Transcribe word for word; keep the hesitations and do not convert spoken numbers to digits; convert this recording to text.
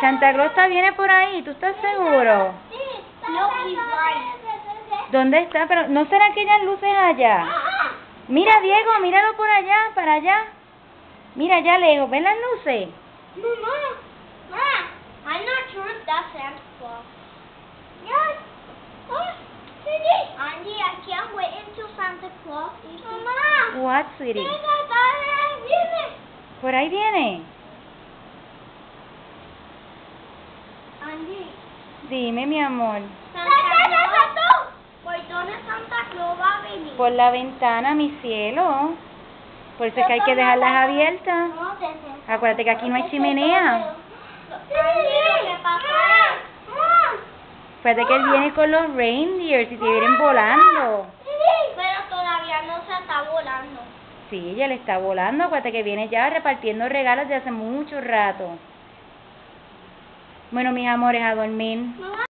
Santa Claus está- viene por ahí, ¿tú estás seguro? No, he's lying. ¿Dónde está? Pero ¿no serán aquellas luces allá? Mira, Diego, míralo por allá, para allá. Mira allá lejos, ¿ven las luces? Mama, Ma, I'm not sure if that's Santa Claus. Yes. Oh, Cindy. Andy, I can't wait until Santa Claus is. Mama. What, sweetie? Viene. ¿Por ahí viene? Andy. Dime, mi amor. Santa Claus. ¿Por dónde Santa Claus va a venir? Por la ventana, mi cielo. Por eso es que hay que dejarlas abiertas. No, desde. Acuérdate que aquí no hay chimenea. Andy, ¿qué pasa? Acuérdate que él viene con los reindeers y se vienen volando. Pero todavía no se está volando. Sí, ella le está volando. Acuérdate que viene ya repartiendo regalos de hace mucho rato. Bueno, mis amores, a dormir. Mamá.